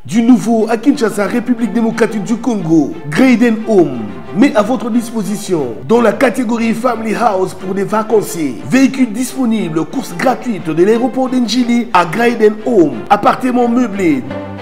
Du nouveau à Kinshasa, République démocratique du Congo, Graden Home met à votre disposition dans la catégorie Family House pour des vacanciers. Véhicules disponibles, courses gratuites de l'aéroport d'Njili à Graden Home, appartements meublés.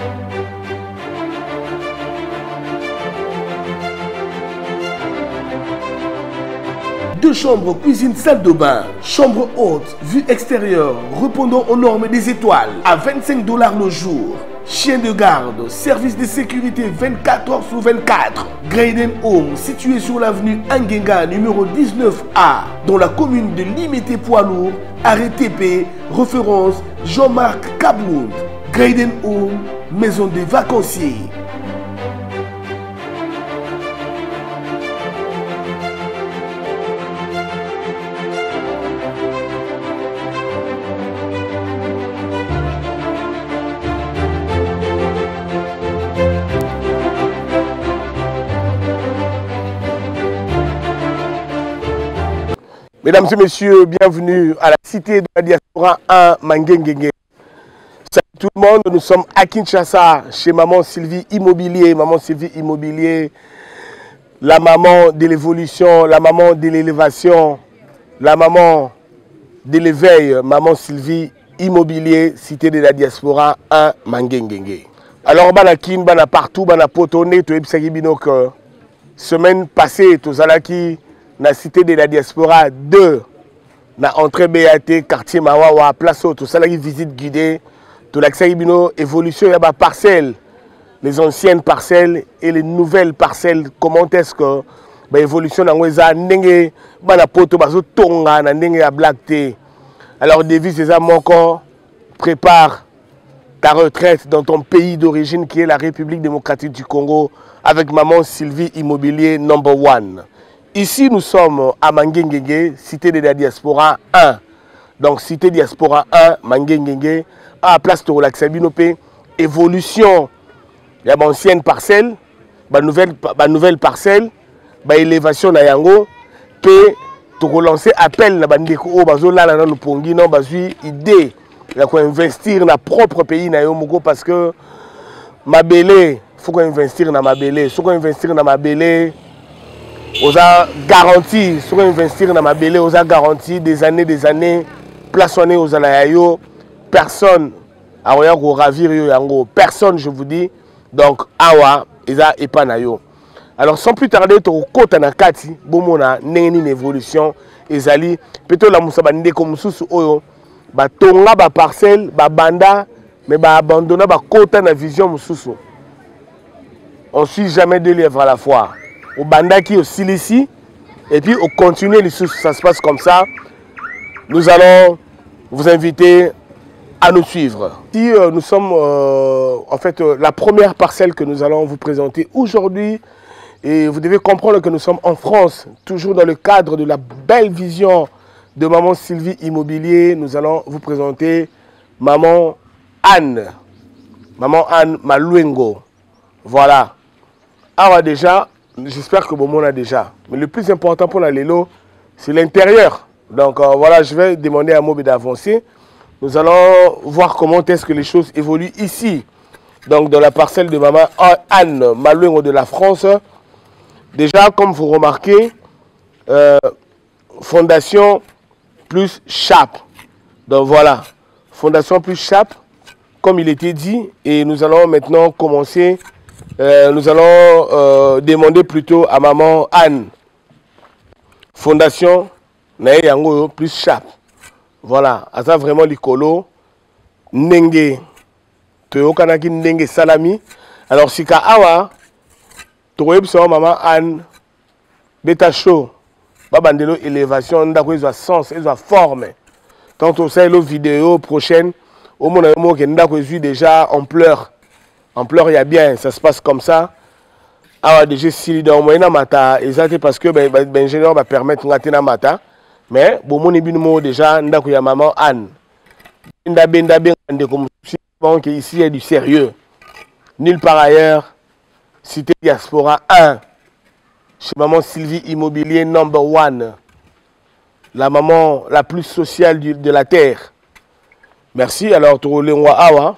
Deux chambres, cuisine, salle de bain, chambre haute, vue extérieure, répondant aux normes des étoiles, à 25 $ le jour. Chien de garde, service de sécurité 24 heures sur 24. Graden Home, situé sur l'avenue Angenga, numéro 19A, dans la commune de Limité-Poids-Lourd, arrêt TP, référence Jean-Marc Kabloud. Graden Home, maison des vacanciers. Mesdames et messieurs, bienvenue à la cité de la diaspora 1 Mangengenge. Salut tout le monde, nous sommes à Kinshasa, chez Maman Sylvie Immobilier. Maman Sylvie Immobilier, la maman de l'évolution, la maman de l'élévation, la maman de l'éveil. Maman Sylvie Immobilier, cité de la diaspora 1 Mangengenge. Alors, banakin, bana partout, bana potonné, to ebisaki bino que semaine passée, to zalaki na cité de la diaspora 2, na entrée BAT, quartier Mawawa, place haute, tout ça, visite guidée, tout l'accès bino, évolution, il y a parcelles, les anciennes parcelles et les nouvelles parcelles. Comment est-ce que l'évolution dans les années, na poto, bazo tonga, na ndenge ya black té. Alors, devise c'est ça, mon corps, prépare ta retraite dans ton pays d'origine qui est la République démocratique du Congo avec Maman Sylvie Immobilier #1. Ici, nous sommes à Mangengenge, cité de la diaspora 1. Donc, cité diaspora 1, Mangengenge, à la place de Relaxabinopé, évolution. Il y a une ancienne parcelle, une nouvelle parcelle, une élévation na yango, puis tu relancer appel na bandeko o bazola na no pongi non bazui idée ya ko investir na propre pays na yo moko parce que mabele faut qu'on investir na mabele, faut qu'on investir na mabele. Vous avez garanti, si vous investissez dans ma belle, vous avez garanti des années, plaçonné aux alayos, personne à ravir yango, personne je vous dis, donc awa, eza epanayo. Alors sans plus tarder, tu côté na kati, bomona nengeni évolution, ezali, peut-être la musabande comme sous oyo, ba tonga ba parcelle, ba banda, mais ba abandonner ba côté na vision mususu. On suit jamais deux lièvres à la fois. Au bandaki, au silici, et puis au continuer les sources, ça se passe comme ça. Nous allons vous inviter à nous suivre. Si nous sommes en fait la première parcelle que nous allons vous présenter aujourd'hui, et vous devez comprendre que nous sommes en France, toujours dans le cadre de la belle vision de Maman Sylvie Immobilier. Nous allons vous présenter Maman Anne Maluengo. Voilà. Alors déjà, j'espère que Bomo a déjà. Mais le plus important pour la Lélo, c'est l'intérieur. Donc voilà, je vais demander à Mobi d'avancer. Nous allons voir comment est-ce que les choses évoluent ici. Donc dans la parcelle de Maman Anne Maluengo de la France. Déjà, comme vous remarquez, fondation plus chape. Donc voilà, fondation plus chape, comme il était dit. Et nous allons maintenant commencer. Nous allons demander plutôt à Maman Anne. Fondation Nayango plus chape. Voilà, ça vraiment l'icolo. Nenge. Toyokanaki Nenge Salami. Alors, si ka awa, Toyob Maman Anne, Beta show, Babandelo élévation, Ndako ils ont sens, ils ont forme. Quand on sait la vidéo prochaine, au moins Ndako ils ont déjà ampleur. Ampleur, il y a bien, ça se passe comme ça. Alors, déjà, si dans le mata, exactement parce que l'ingénieur va permettre de mata. Mais, bon, mon ébino déjà, il y a Maman Anne. Ici, il y a du sérieux. Nulle part ailleurs, cité diaspora 1. Chez Maman Sylvie Immobilier #1. La maman la plus sociale de la terre. Merci. Alors, tu roules awa.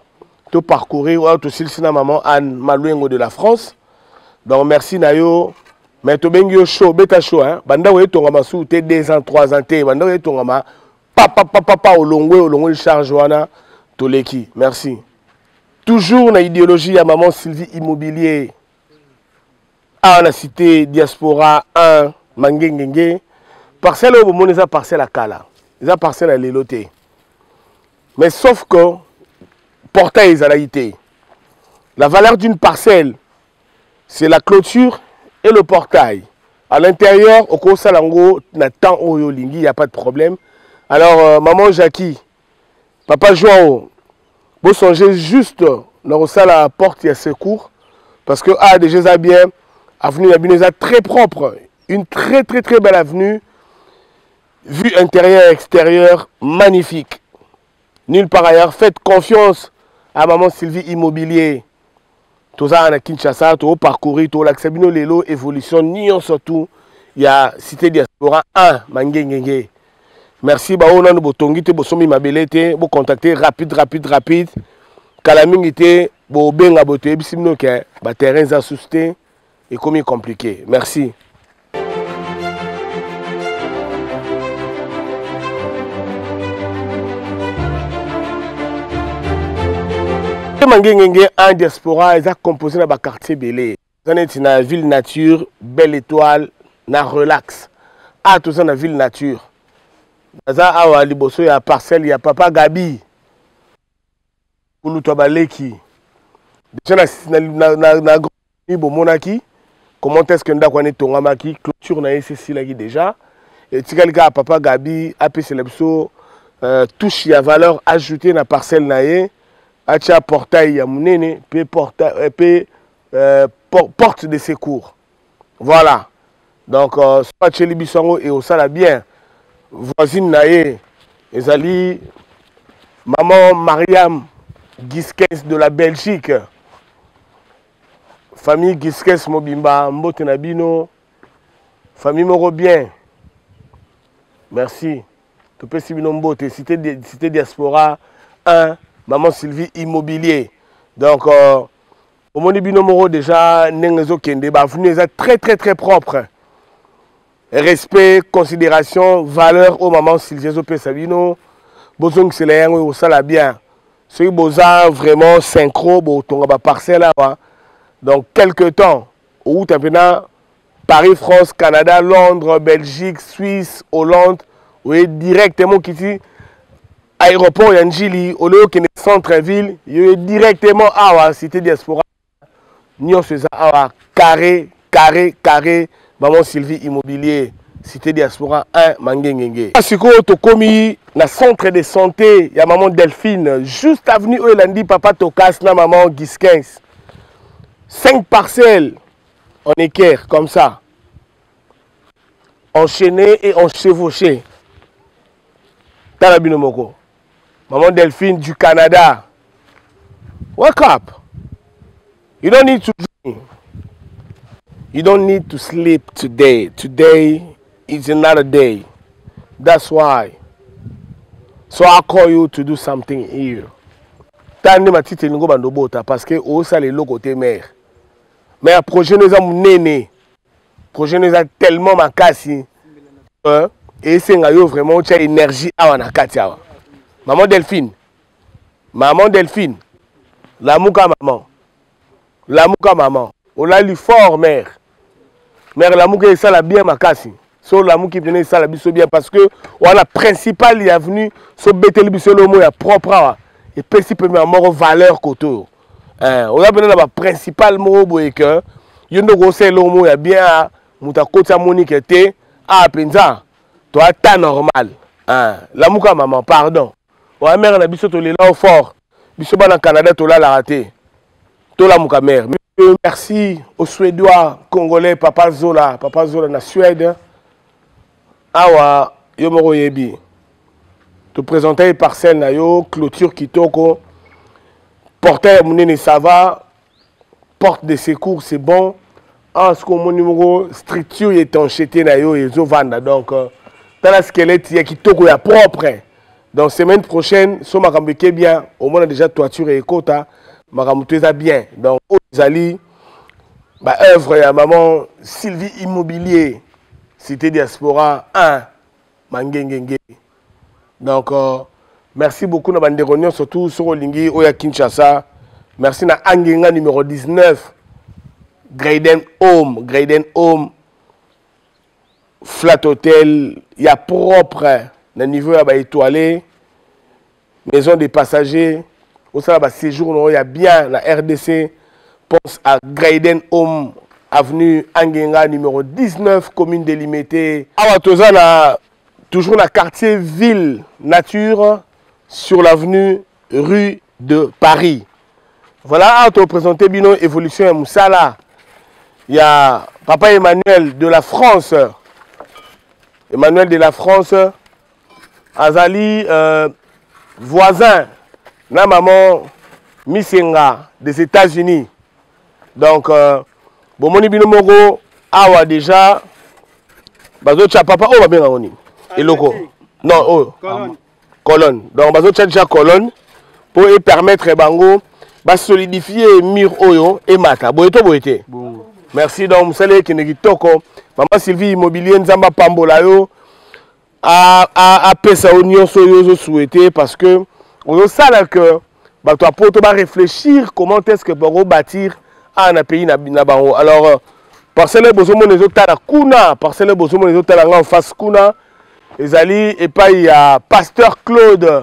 to parcourir ou to silsina maman Anne Malouengo de la France. Donc merci nayo. Mais to bengi yo show, beta show hein. Banda we tonga masu te 2 ans, 3 ans te. Banda we tonga ma papa olongwe charge wana to leki. Merci. Toujours na idéologie à maman Sylvie Immobilier. À la cité Diaspora 1 Mangengenge. Parcelle au moment eza parcelle à Kala. Eza parcelle à Leloté. Mais sauf que portail ezalaïté. La valeur d'une parcelle, c'est la clôture et le portail. À l'intérieur, au Kosalango, na temps oyo lingi, il n'y a pas de problème. Alors, maman Jackie, papa Joao, vous songez juste dans la porte, il y a secours. Parce que, déjà bien, avenue Abineza très propre. Une très belle avenue. Vue intérieure, extérieure, magnifique. Nulle part ailleurs. Faites confiance à maman Sylvie Immobilier. Tout ça à Kinshasa, tout parcourir, tout l'accès Lelo, évolution, nion surtout. Il y a Cité Diaspora 1, Mangengenge. Merci, bah on a nos botongi, te bosomi mabelete, bo contacter rapide. Kalamingite, bo benga bote, bisimno ke, ba terrain za susté, et comme compliqué. Merci. Mangengenge en diaspora, ils ont composé dans le quartier Belé. Dans la ville nature, belle étoile, na relax. Ah, tout ça dans la ville nature. Dans la liboso, il y a parcelle, il y a papa Gabi. Pour nous tobaleki. Déjà, na grand monaki. Comment est-ce que nous avons tongamaki clôture na SSI là déjà. Et si quelqu'un papa Gabi a pu célébrer touche à valeur ajoutée dans la parcelle naé. Acha portail ya munene pe porte de secours. Voilà. Donc soit chez Libisongo et au sala bien voisine naé ezali maman Mariam Giskens de la Belgique. Famille Giskens Mobimba Mbote Nabino. Famille moro bien. Merci. Tu peux Sibino Mbote cité Diaspora 1 Maman Sylvie Immobilier. Donc, au monde binomoro déjà, Nengezo Kende, avenue est très propre. Respect, considération, valeur au maman Sylvie Zopé Sabino. Bozong Seleang ou ça bien. C'est Boza vraiment synchro, Botonga parcelle. Donc, quelques temps, où tu as Paris, France, Canada, Londres, Belgique, Suisse, Hollande, oui, directement qui dit. Aéroport Yanjili, au lieu que centre-ville, il y a directement à la Cité Diaspora. Nous faisons carré, maman Sylvie Immobilier, Cité Diaspora 1, Mangengenge. Si vous avez un centre de santé, il y a maman Delphine, juste avenue où elle a dit papa Tokas, maman Giskens. 5 parcelles en équerre, comme ça. Enchaînées et enchevauchées. Talabinomoko. Maman Delphine du Canada. Wake up. You don't need to drink. You don't need to sleep today. Today is another day. That's why. So I call you to do something here. Tande matite lingo bandobota parce que au ça les côté mère. Mais un projet nous a néné. Projet nous a tellement makasi. Et c'est vraiment une énergie à la katia. Maman Delphine, la mouka maman, on l'a lu fort mère. Mère la mouka ça la bien makasi. So la mouka qui ça la biso bien parce que on a principal il est venu so betel biso le mot ya propre et principalement mort valeur koto. On a besoin la principal mot boye que yondo go c'est le mot ya bien muta kota monique était à penza. Toi ta normal. La mouka maman pardon. Ouais, mère, na biso to là au fort. Biso ba na Canada to la raté. To la mouka mère. Merci aux Suédois, Congolais, Papa Zola na Suède. Awa yomoro yebi. Te présenter parcelle na yo, clôture kitoko. Portail munene ça va. Porte de secours c'est bon. En ce qu'on mon numéro structure étanchéité na yo et zo vanda donc dans la squelette il y a kitoko ya propre. Donc semaine prochaine, si on bien, au moins on a déjà toiture et quota. Maramouteza bien. Donc, Ozali, bah, œuvre à maman Sylvie Immobilier, Cité Diaspora 1, Mangengenge. Donc, merci beaucoup à Banderonion, surtout sur Olingi, Oya Kinshasa. Merci à Angenga numéro 19, Graden Home, Flat Hotel, il y a propre, le niveau étoilé, maison des passagers. Au sein de séjour, il y a bien la RDC. Pense à Graden Home, avenue Angenga, numéro 19, commune délimitée. Awatozana, toujours dans le quartier Ville Nature, sur l'avenue Rue de Paris. Voilà, à te présenter Bino Évolution à Moussala. Il y a Papa Emmanuel de la France. Emmanuel de la France. Azali, voisin. Na maman Misenga des États-Unis. Donc, Bomoni Bino Mogo, awa déjà. Bazo tcha papa, oh, va bien on et loco. Non, oh. Colonne. Donc, bazo tcha déjà colonne pour permettre Bango de solidifier mur oyo et mata. Boyeto boyete. Merci donc, Moussale qui n'est toko. Maman Sylvie Immobilier Nzamba Pambola yo a pesa oignon soyo souhaité parce que on sait que bah toi pour te réfléchir comment est-ce que pour bâtir un pays na bango. Alors parcelle bozomo les autres la kuna, parcelle bozomo les autres la en face kuna. Ezali et pas il y a Pasteur Claude.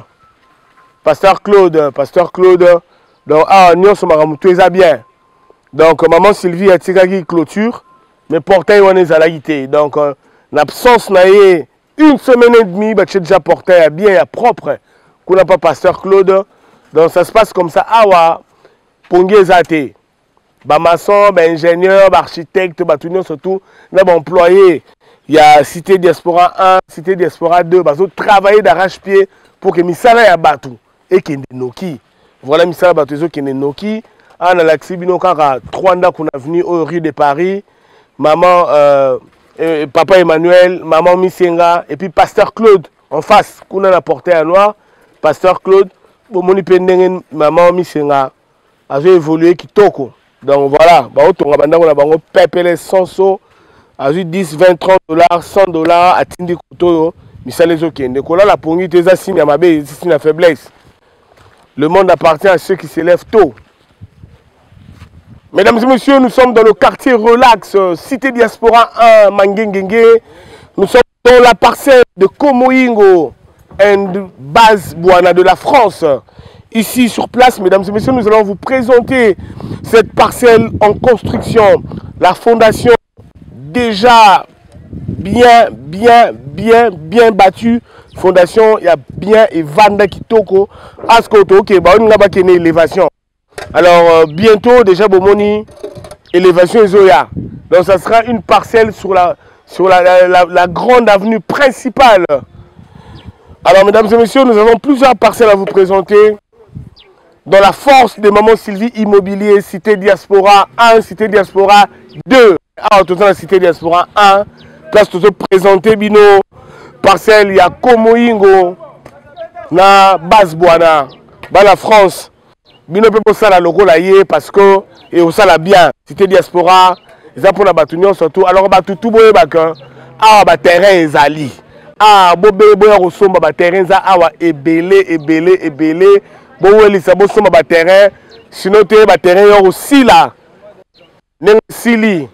Donc oignon so maramutueza bien. Donc maman Sylvie a tiré clôture mais portail on est à la donc l'absence naie une semaine et demie bah tu déjà portail bien propre. Qu'on n'a pas Pasteur Claude. Donc ça se passe comme ça. Awa, Pongé Zate. Bah maçon, bah ingénieur, bah architecte, bah tout le monde surtout. Là, bah employé. Il y a Cité Diaspora 1, Cité Diaspora 2. Bah travailler d'arrache-pied pour que Misala ya batou. Et qu'il y ait Noki. Voilà Misala batou qui est Noki. Ah, dans l'accès bino kara 3 ans qu'on a venu au rue de Paris. Maman, Papa Emmanuel, Maman Misenga. Et puis Pasteur Claude en face. Qu'on a porté à noir. Pasteur Claude, Bomoni Pendengen, Maman Misenga, a évolué Kitoko. Donc voilà, on a pepele 100 so, a 10, 20, 30 $, 100 $, à Tindi Koto, Misalezo Kende. Kola la pongi teza signe à ma belle, c'est une faiblesse. Le monde appartient à ceux qui se lèvent tôt. Mesdames et messieurs, nous sommes dans le quartier Relax, Cité Diaspora 1, Mangengenge. Nous sommes dans la parcelle de Komoingo. And base Boana de la France. Ici sur place, mesdames et messieurs, nous allons vous présenter cette parcelle en construction. La fondation déjà bien battue. Fondation, il y a bien et Vanda Kitoko. Askoto, ok, bah on a pas qu'une élévation. Alors bientôt déjà Bomoni élévation Zoya. Donc ça sera une parcelle sur la grande avenue principale. Alors, mesdames et messieurs, nous avons plusieurs parcelles à vous présenter. Dans la force de Maman Sylvie Immobilier, Cité Diaspora 1, Cité Diaspora 2. Alors, tout dans la Cité Diaspora 1, place tout présenter Bino, parcelle, il y a Komoingo, na Basboana, dans la France. Bino peut pas ça la logo là parce que, et au ça la bien, Cité Diaspora, ils ont pour la batunion surtout. Alors, tout boye bakin, ah, bah, terrain est ali. Ah, bobe boya resomba ba terrain za awa ebele bo weli sa bo somba ba terrain sinon te ba terrain yo aussi là nen sili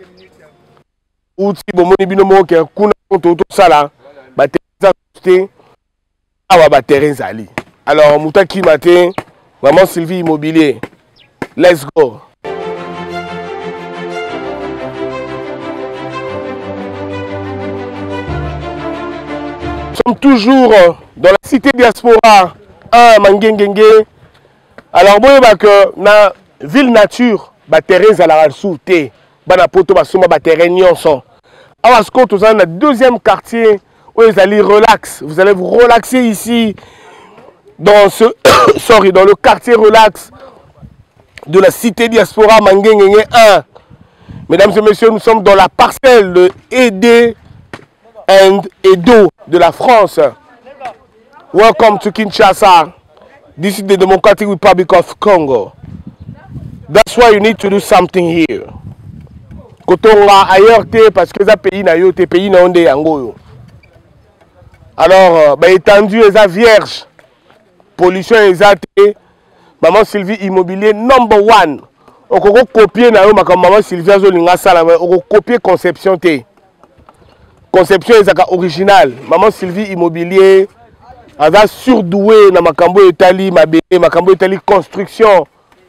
outi bo moni bino mo ke kuna to sala ba terrain za awa ba terrain zali. Alors mutaki matin Maman Sylvie Immobilier, let's go. Nous sommes toujours dans la Cité Diaspora 1 Mangengenge. Alors bon que na ville nature ba terrain za la souté bana poto ba soma ba terrain nyonso. Alors ce que nous avons le deuxième quartier où vous allez relax, vous allez vous relaxer ici dans ce dans le quartier relax de la Cité Diaspora Mangengenge 1. Mesdames et messieurs, nous sommes dans la parcelle de ED and Edo de la France. Welcome to Kinshasa. This is the Democratic Republic of Congo. That's why you need to do something here. Quand on va ailleurs, parce que ça pays na yo, pays na onde yango. Alors, étendu et vierge, pollution et maman Sylvie Immobilier number 1. On peut copier na yo maman Sylvie Zolinga sala, on copier conception té. Conception est original. Maman Sylvie Immobilier a surdoué na makambo etali mabé, makambo etali construction.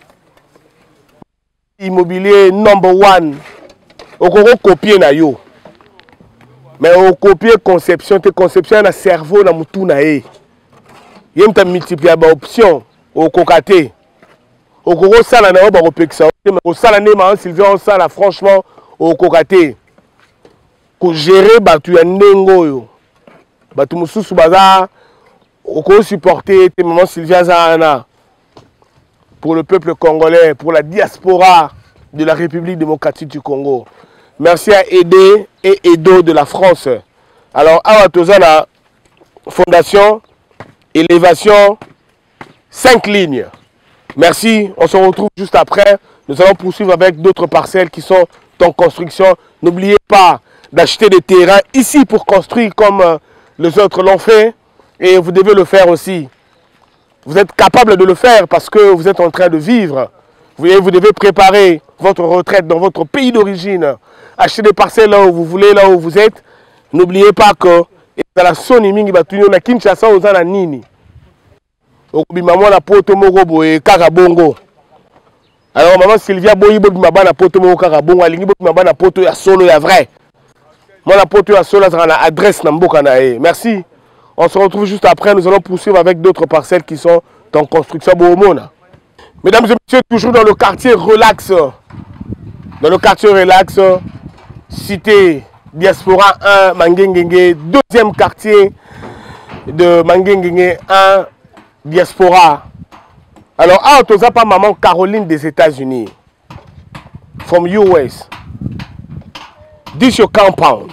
Immobilier number 1. On peut copier na yo. Mais on copier conception, conception na cerveau na mutu na e. Yem ta multiplier ba option au kokate. Au koko sala na yo ba repeksa. Mais au sala ne ma Sylvie on sala franchement au kokate. Ko gérer batu ya nengo yo. Batu mususu baza ko supporter tes maman Sylvia Zana pour le peuple congolais, pour la diaspora de la République démocratique du Congo. Merci à Aidé et Edo de la France. Alors, à la fondation, élévation, 5 lignes. Merci, on se retrouve juste après. Nous allons poursuivre avec d'autres parcelles qui sont en construction. N'oubliez pas d'acheter des terrains ici pour construire comme les autres l'ont fait. Et vous devez le faire aussi. Vous êtes capable de le faire parce que vous êtes en train de vivre. Vous devez préparer votre retraite dans votre pays d'origine. Achetez des parcelles là où vous voulez, là où vous êtes. N'oubliez pas que dans la Sony mingi batunyo na Kinshasa ozana nini. Maman na poto moko boye Karabongo. Alors maman Sylvia boyi bo bimaba na poto moko Karabongo, alingi bo bimaba na poto ya solo ya vrai. Moi la poto ya solo ça na adresse na mboka na e. Merci. On se retrouve juste après, nous allons poursuivre avec d'autres parcelles qui sont en construction Bohomona. Mesdames et messieurs, toujours dans le quartier Relax. Dans le quartier Relax, cité Diaspora 1, Mangengenge, deuxième quartier de Mangengenge 1, Diaspora. Alors, on n'a pas maman Caroline des États-Unis. From US. This your compound.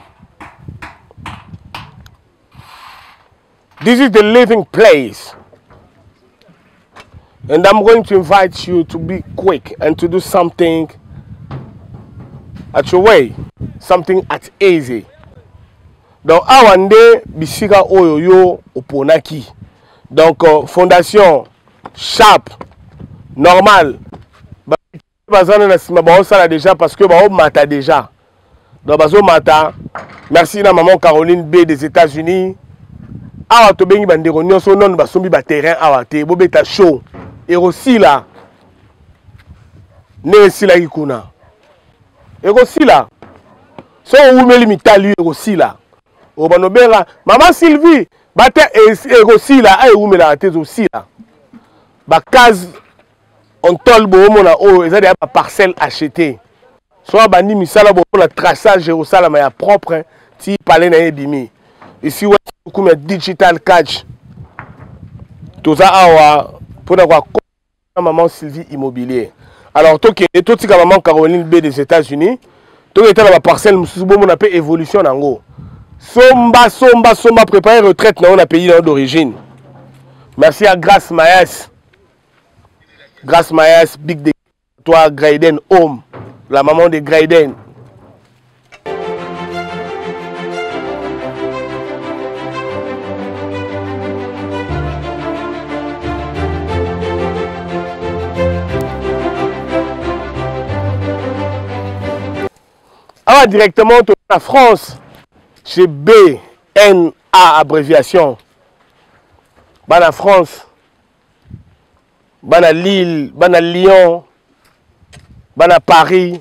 This is the living place. And I'm going to invite you to be quick and to do something at your way. Something at easy. Donc, awande bisika oyo yo oponaki. Donc, fondation, sharp, normal. Bazana na sima ba osala déjà parce que ba o mata déjà. Donc, bazo mata. Merci na maman Caroline B des États-Unis. Awa to bengi bandeko nyonso non basombi ba terrain awa te bobeta show. Et aussi là, ne si la ikuna. Et aussi là, so ou me limitali et aussi là. O banobera, maman Sylvie, bate et aussi là, ay ou me la tête aussi là. Ba case on tol bo mona o ezali ba parcelle achetée. Soit bandi misala bo la traçage Jérusalem ya propre ti palais na ebimi. Ici ouais comme digital catch. Tout ça awa pour avoir maman Sylvie Immobilier. Alors, tout ce maman Caroline B des États-Unis, tout est dans la parcelle, on appelle évolution. Somba, préparer retraite dans un pays d'origine. Merci à Grace Maes. Grace Maes, Big de toi, Graiden Home, la maman de Graiden. Ah, directement à France, chez BNA abréviation. Bana France, Bana Lille, Bana Lyon, Bana Paris,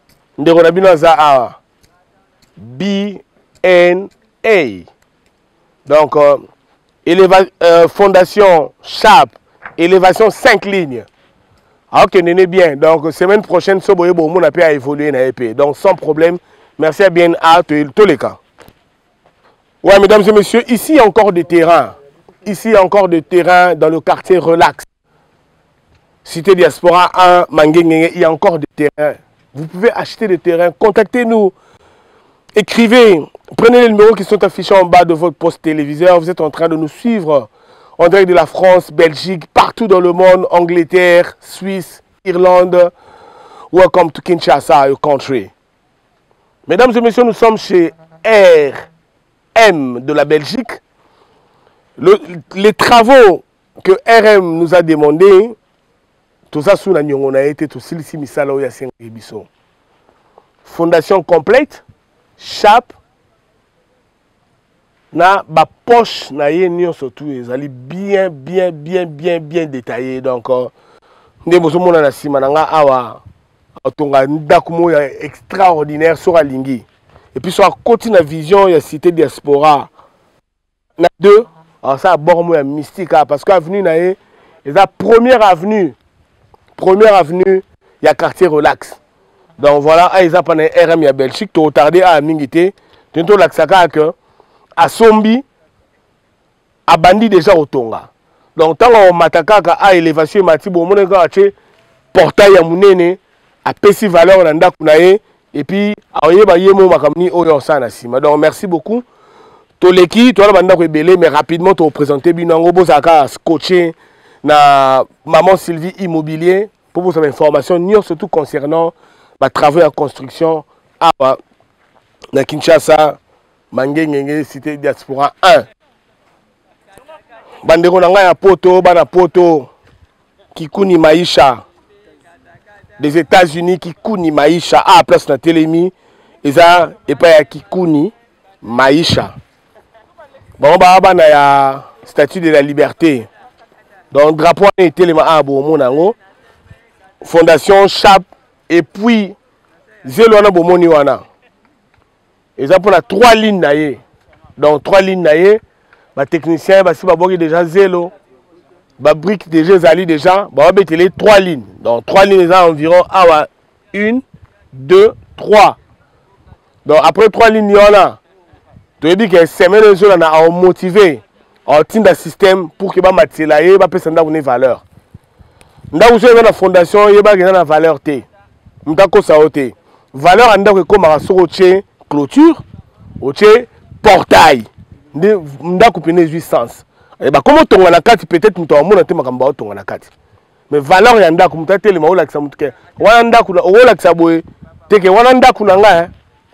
BNA. Donc, fondation Chap, élévation 5 lignes. Ah, ok, n'est bien. Donc, semaine prochaine, ce boye bon, mon appel a évolué na EP. Donc, sans problème. Merci à bien à tous les cas. Ouais, mesdames et messieurs, ici, il y a encore des terrains. Ici, il y a encore des terrains dans le quartier Relax. Cité Diaspora 1, Mangengenge, il y a encore des terrains. Vous pouvez acheter des terrains. Contactez-nous. Écrivez. Prenez les numéros qui sont affichés en bas de votre poste téléviseur. Vous êtes en train de nous suivre en direct de la France, Belgique, partout dans le monde, Angleterre, Suisse, Irlande. Welcome to Kinshasa, your country. Mesdames et messieurs, nous sommes chez RM de la Belgique. Les travaux que RM nous a demandé, tout ça sous la on a été tout ici misala ya biso. Fondation complète, chape, na ba poche na ye nyon surtout ezali bien détaillé. Donc ndé bozo mona na sima na nga awa otonga ndakumo ya extraordinaire sur alingi. Et puis sur côté na vision ya cité diaspora na deux. Alors ça abord moi mystique parce que avenue na ye eza première avenue ya quartier relax. Donc voilà, ils ont pris RM ya Belgique, tu as retardé à Mingité, tu as l'accès que à Sombi, à Bandi déjà au Tonga. Donc tant qu'on m'attaque à élévation, mati bon mon gars portail à Mounene, à Pessi valeur nanda kunaye, et puis à Oyeba Yemo makamni Oyo Sana Sima. Donc merci beaucoup. Toleki, toi la banda ko belé, mais rapidement tu présenter binango bozaka scotché na Maman Sylvie Immobilier pour vous avoir information surtout concernant les travaux en construction à Kinshasa, Mangengenge, cité diaspora 1. Bandeko na ngai ya poto, bana poto Kikuni Maisha des États-Unis, Kikuni Maisha à place na Télémi, eza et pas ya Kikuni Maisha. Bon bana ya statue de la liberté. Donc drapeau était les ma bon nango. Fondation Chap et puis zélo wana bomoni wana. Et ça pour la 3 lignes naie. Donc 3 lignes naie, ba technicien ba si ba boki déjà zélo. Ba brique déjà zali déjà, ba betté les 3 lignes. Donc 3 lignes ça environ 1 2 3. Donc après 3 lignes là, tu dis que semaine les gens a motivé en team de système pour que ba matilaye ba pesa nda une valeur. Nda vous avez la fondation yeba gena na valeur té. Mtako sa oté. Valeur anda ko koma soroche clôture, oche portail. Nda ko pene 800. Et bah comment tonga na kati peut-être mto amona te makamba tonga na kati. Mais valeur ya nda ko mtate le maola kisa mtuke. Wana nda ko ola kisa boye teke wana nda ko nga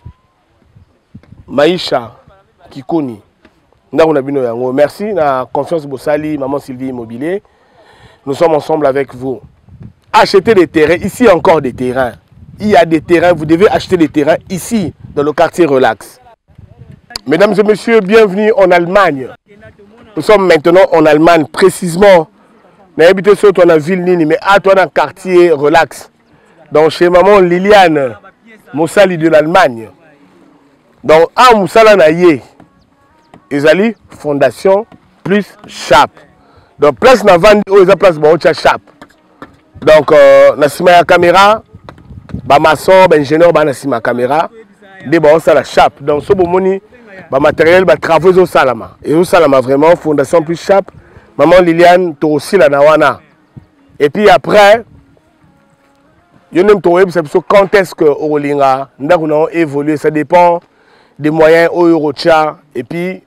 Maisha Kikuni. Nda ko na bino yango. Merci na confiance bosali Maman Sylvie Immobilier. Nous sommes ensemble avec vous. Achetez des terrains. Ici, encore des terrains. Il y a des terrains. Vous devez acheter des terrains ici, dans le quartier relax. Mesdames et messieurs, bienvenue en Allemagne. Nous sommes maintenant en Allemagne, précisément. On a habité sur la ville Nini, mais à toi dans le quartier relax. Donc, chez maman Liliane, Moussali de l'Allemagne. Donc, à Moussala Naye, Ezali, Fondation plus Chap. Donc, place na vandi ou eza place ba ocha chap. Donc, na sima ya caméra, ba maçon, ba ingénieur ba na sima caméra, de ba on la chap. Donc, so bomoni ba matériel ba travaux au salama. Et au salama vraiment fondation plus chap. Maman Liliane to aussi la nawana. Et puis après, yo nem to web c'est quand est-ce que Olinga ndako na évoluer, ça dépend des moyens au Eurocha et puis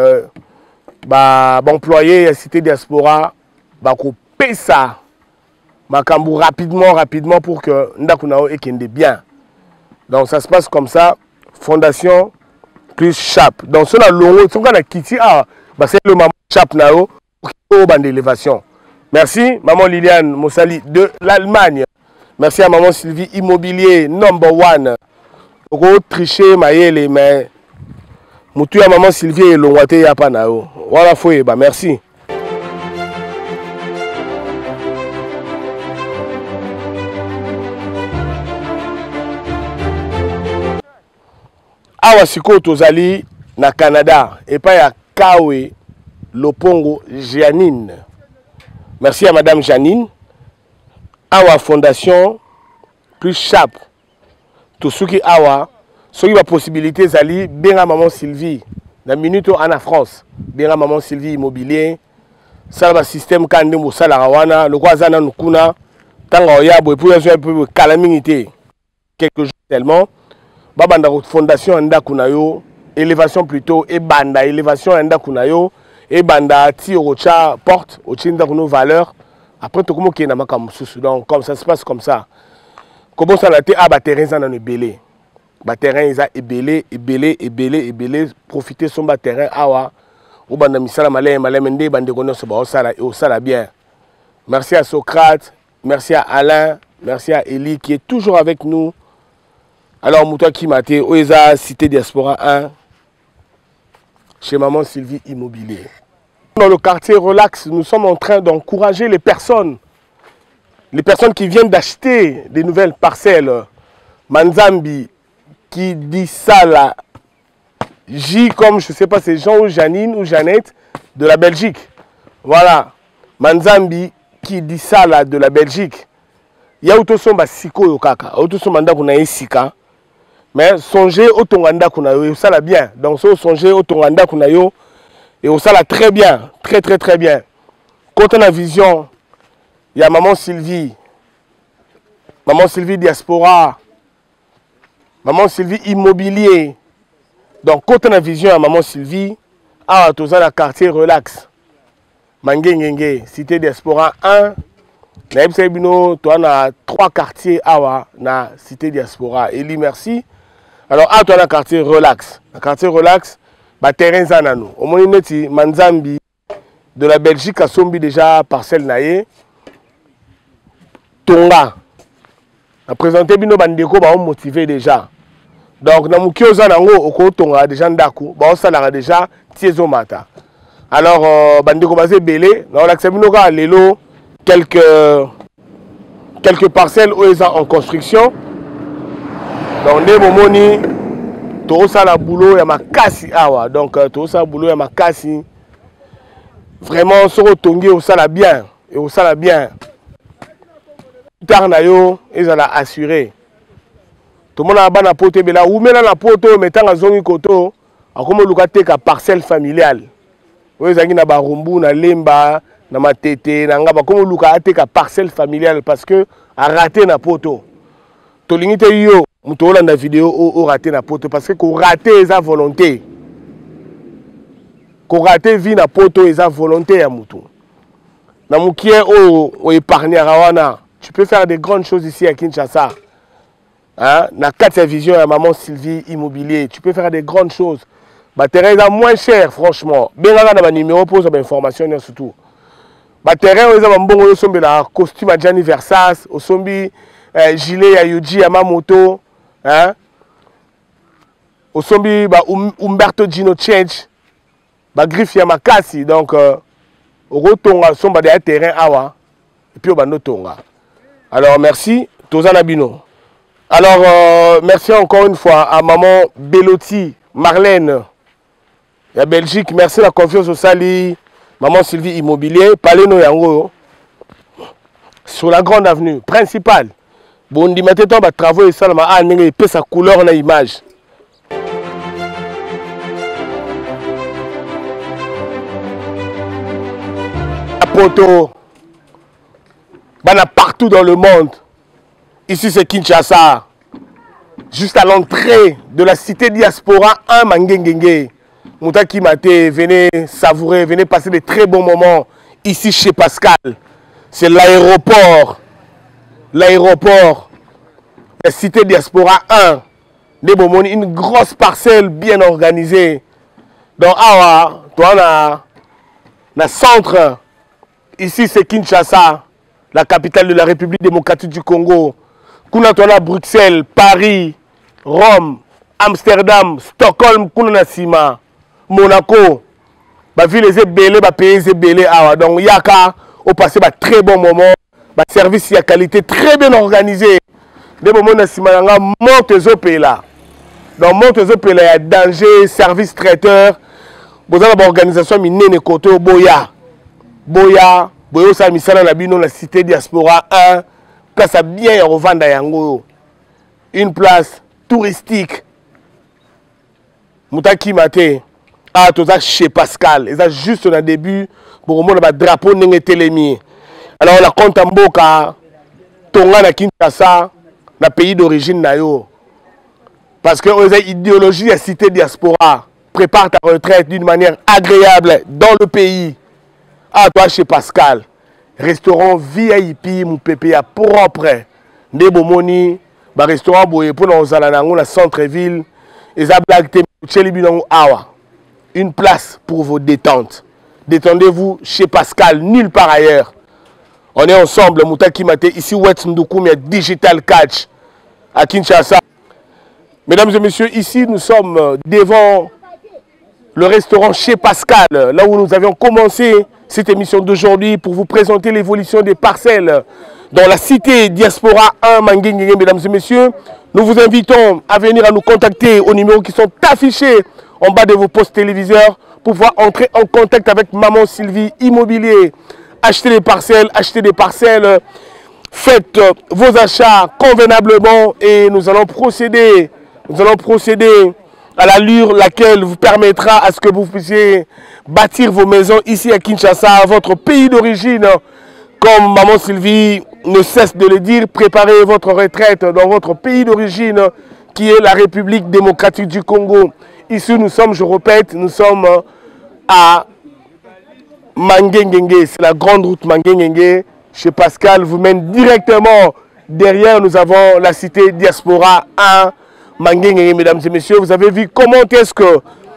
employé la cité diaspora va couper ça makambu rapidement pour que ndakunao ekende bien. Donc ça se passe comme ça, fondation plus chap. Donc sur la longo son kana kiti c'est le maman chap nao pour bande d'élévation. Merci maman Liliane Moussali de l'Allemagne. Merci à maman Sylvie Immobilier number 1. Oko tricher mayele mais Moutou ya maman Sylvie et l'ongwate ya panao. Voilà foye ba merci. Awa siko tozali na Canada et pas ya Kawe Lopongo Janine. Merci à madame Janine. Awa fondation plus Chap. Tout ce qui awa ce qui a possibilité zali benga maman Sylvie na minute en France benga maman Sylvie Immobilier ça va système kande mo sala wana le quoi zana nkuna tanga ya bo pour un peu calamité quelques jours tellement babanda fondation anda kunayo élévation plutôt et banda élévation anda kunayo et banda ti rocha porte au chinda kuno valeur Après, tout le monde qui est dans ma donc, comme ça se passe comme ça. Comment ça a été? Ah, terrain, ça en est belé. Terrain, ils ont ébélé. Profiter son terrain. Ah, ou banda misala malé, mende, bande kono se ba, au sala bien. Merci à Socrate, merci à Alain, merci à Elie qui est toujours avec nous. Alors, Moutoua Kimate, Oeza, Cité Diaspora 1, chez Maman Sylvie Immobilier. Dans le quartier Relax, nous sommes en train d'encourager les personnes qui viennent d'acheter des nouvelles parcelles. Manzambi, qui dit ça là, J comme, je ne sais pas, c'est Jean ou Janine ou Jeannette de la Belgique. Voilà. Manzambi, qui dit ça là de la Belgique. Il y a autosomba siko yokaka. Autosomba nda kuna sika. Mais songez au tonganda kuna yo, ça la bien. Donc songez au tonganda kuna yo et ça la très bien, très bien. Quand on a vision, il y a Maman Sylvie Diaspora, Maman Sylvie Immobilier. Donc quand on a vision à Maman Sylvie, à la quartier Relax, Mangengenge, Cité Diaspora 1. Tu as 3 quartiers na Cité Diaspora. Eli, merci. Alors, tu as un quartier Relax. Le quartier Relax, terrain Zanano. Au moins, Manzambi de la Belgique a sombi déjà parcelle naïe. Tonga. A présenté Bino Bandeko, motivé déjà. Donc, na Mukio Zanango, Oko Tonga, déjà Ndaku, ça l'a déjà Tiezo Mata. Alors, Bandeko Bazé Belé, dans l'Axabinoga, Lelo, quelques parcelles où ils sont en construction. Donc, des moments, tout ça, la boulot, il y a ma casse. Donc, tout ça, boulot, il y a ma casse. Vraiment, sur le tongue, ça la bien. Et ça la bien. Plus tard, ils ont assuré. Tout le monde a la pote, ou même la pote, mettant à zone koto, à comme le cas parcelle familiale. Ils ont na rumbu, na lemba, na matete, na ngaba, comme le cas parcelle familiale parce que a raté na poto. To limite yo, mutola na vidéo au raté na poto parce que ko raté sa volonté. Ko raté vie na poto esa volonté ya mutu. Na mukie o épargner rawana. Tu peux faire des grandes choses ici à Kinshasa. Hein? Na 4 vision à Maman Sylvie Immobilier, tu peux faire des grandes choses. Terrain est moins cher, franchement. Bien là, on a un numéro pour les informations surtout. Terrain est un bon costume à Gianni Versace, au sombi gilet à Yuji à Mamoto, hein? Au sombi Umberto Gino Change, griffe à Makasi. Donc, au retour, on somba des terrains awa et puis au bando tonga. Alors, merci, Tozana Bino. Alors, merci encore une fois à Maman Belotti, Marlène, la Belgique. Merci la confiance au Sali, Maman Sylvie Immobilier. Parlez-nous yango sur la grande avenue principale. Bon, on dit maintenant, travaux et ça, il peut sa couleur dans l'image. La poto, partout dans le monde. Ici, c'est Kinshasa. Juste à l'entrée de la Cité Diaspora 1 Mangengenge. Mouta Kimate, venez savourer, venez passer des très bons moments ici chez Pascal. C'est l'aéroport. L'aéroport. La Cité Diaspora 1. Une grosse parcelle bien organisée. Donc, toi, on a centre. Ici, c'est Kinshasa, la capitale de la République démocratique du Congo. Kuna tola Bruxelles, Paris, Rome, Amsterdam, Stockholm, kuna Sima, Monaco. Ba ville les belé, ba pays les belé awa. Donc yaka au passé ba très bon moment, ba service y a qualité très bien organisé. Des moments na Sima nga monte zo pays là. Donc monte zo pays là, y a danger, service traiteur. Vous avez l'organisation minene koto boya. Boya, boyo sa misala na bino la Cité Diaspora 1. Place à bien revendre yango. Une place touristique. Moutaki Mate. Ah, tout ça chez Pascal. Et ça juste au début pour au moins le drapeau n'engé télémi. Alors on a compte en boka. Tonga na Kinshasa, na pays d'origine na yo. Parce que on a idéologie la Cité Diaspora. Prépare ta retraite d'une manière agréable dans le pays. Ah, toi chez Pascal. restaurant VIP mon pépé à propre nde bomoni ba restaurant boye pour nous ala nango na centre-ville et ça blague te chelibinango awa. Une place pour vos détentes. Détendez-vous chez Pascal, nulle part ailleurs. On est ensemble, Moutaki Mate, ici Wet Ndoukoumia Digital Catch à Kinshasa. Mesdames et messieurs, ici nous sommes devant le restaurant chez Pascal, là où nous avions commencé cette émission d'aujourd'hui pour vous présenter l'évolution des parcelles dans la cité Diaspora 1 Manguingué. Mesdames et messieurs, nous vous invitons à venir à nous contacter aux numéros qui sont affichés en bas de vos postes téléviseurs pour pouvoir entrer en contact avec Maman Sylvie Immobilier. Achetez des parcelles, faites vos achats convenablement et nous allons procéder à l'allure laquelle vous permettra à ce que vous puissiez bâtir vos maisons ici à Kinshasa, votre pays d'origine. Comme Maman Sylvie ne cesse de le dire, préparez votre retraite dans votre pays d'origine qui est la République démocratique du Congo. Ici nous sommes, je répète, nous sommes à Manguingué, c'est la grande route Manguingué. Chez Pascal vous mène directement derrière, nous avons la cité Diaspora 1 Manguingué. Mesdames et messieurs, vous avez vu comment est-ce que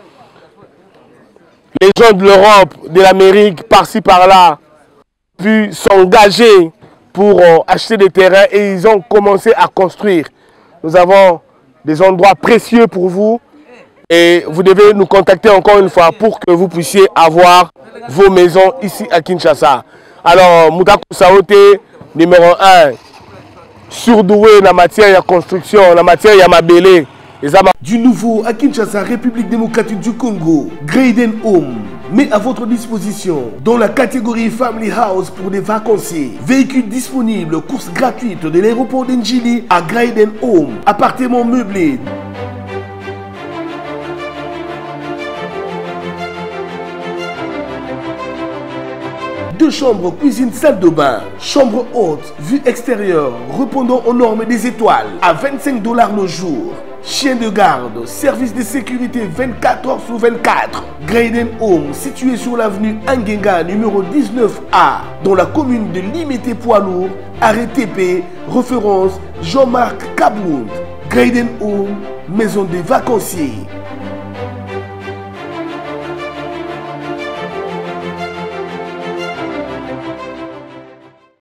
les gens de l'Europe, de l'Amérique, par-ci par-là, ont pu s'engager pour acheter des terrains et ils ont commencé à construire. Nous avons des endroits précieux pour vous. Et vous devez nous contacter encore une fois pour que vous puissiez avoir vos maisons ici à Kinshasa. Alors, Moutakou Saoté, numéro 1, surdoué dans la matière de construction, dans la matière de mabélé. Du nouveau à Kinshasa, République démocratique du Congo, Graden Home met à votre disposition dans la catégorie Family House pour des vacanciers. Véhicules disponibles, courses gratuites de l'aéroport d'Njili à Graden Home, appartements meublés. Deux chambres, cuisine, salle de bain, chambre haute, vue extérieure, répondant aux normes des étoiles, à 25 $ le jour. Chien de garde, service de sécurité 24 heures sur 24. Graden Home, situé sur l'avenue Angenga, numéro 19A, dans la commune de Limité-Poids-Lourd, arrêt TP, référence Jean-Marc Kabound. Graden Home, maison des vacanciers.